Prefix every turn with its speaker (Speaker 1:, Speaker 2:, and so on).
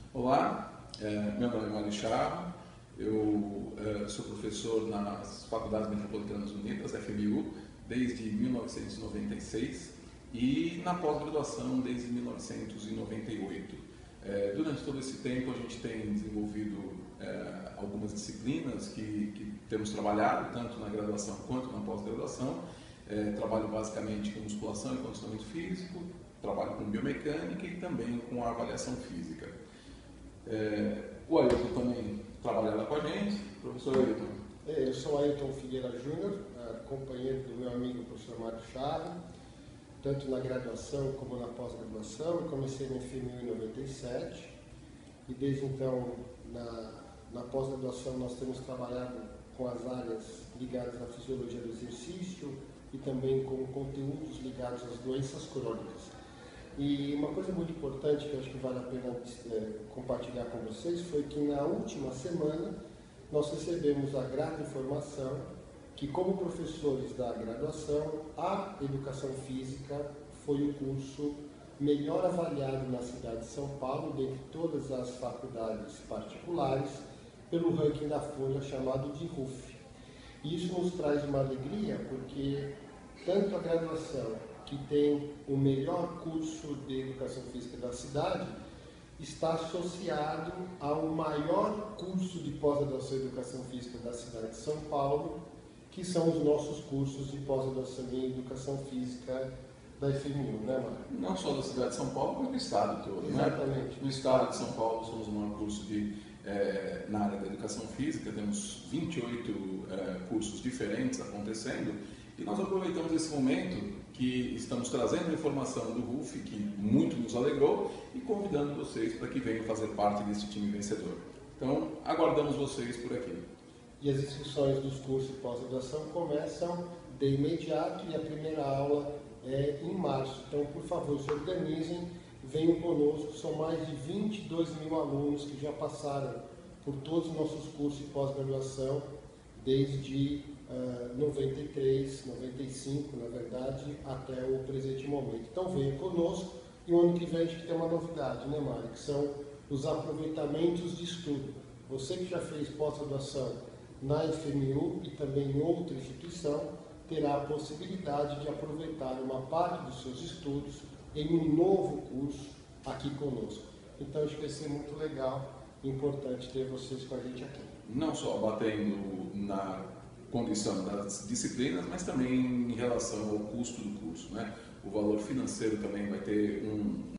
Speaker 1: Olá, meu nome é Mário Charro, eu sou professor nas Faculdades Metropolitanas Unidas, FMU, desde 1996 e na pós-graduação desde 1998. Durante todo esse tempo a gente tem desenvolvido algumas disciplinas que temos trabalhado, tanto na graduação quanto na pós-graduação. Trabalho basicamente com musculação e condicionamento físico, trabalho com biomecânica e também com a avaliação física. O Ailton também trabalhava com a gente. Professor Ailton.
Speaker 2: Eu sou Ailton Figueira Júnior, companheiro do meu amigo professor Mário Charro, tanto na graduação como na pós-graduação. Eu comecei no FMU em 97 e desde então na pós-graduação nós temos trabalhado com as áreas ligadas à fisiologia do exercício e também com conteúdos ligados às doenças crônicas. E uma coisa muito importante que eu acho que vale a pena compartilhar com vocês foi que na última semana nós recebemos a grata informação que, como professores da graduação, a Educação Física foi o curso melhor avaliado na cidade de São Paulo, dentre todas as faculdades particulares, pelo ranking da Folha chamado de RUF. E isso nos traz uma alegria porque tanto a graduação, que tem o melhor curso de Educação Física da cidade, está associado ao maior curso de pós-graduação em Educação Física da cidade de São Paulo, que são os nossos cursos de pós-graduação em Educação Física da FMU, né, Mário?
Speaker 1: Não só da cidade de São Paulo, mas do estado todo.
Speaker 2: Exatamente.
Speaker 1: Né? No estado de São Paulo somos o maior curso na área da Educação Física, temos 28 cursos diferentes acontecendo, e nós aproveitamos esse momento que estamos trazendo a informação do RUF, que muito nos alegrou, e convidando vocês para que venham fazer parte desse time vencedor. Então, aguardamos vocês por aqui.
Speaker 2: E as inscrições dos cursos de pós-graduação começam de imediato e a primeira aula é em março. Então, por favor, se organizem, venham conosco. São mais de 22 mil alunos que já passaram por todos os nossos cursos de pós-graduação desde 93, 95, na verdade, até o presente momento. Então venha conosco e o ano que vem a gente tem uma novidade, né, Mário? Que são os aproveitamentos de estudo. Você que já fez pós-graduação na FMU e também em outra instituição, terá a possibilidade de aproveitar uma parte dos seus estudos em um novo curso aqui conosco. Então acho que vai ser muito legal e importante ter vocês com a gente aqui.
Speaker 1: Não só batendo na condição das disciplinas, mas também em relação ao custo do curso, né? O valor financeiro também vai ter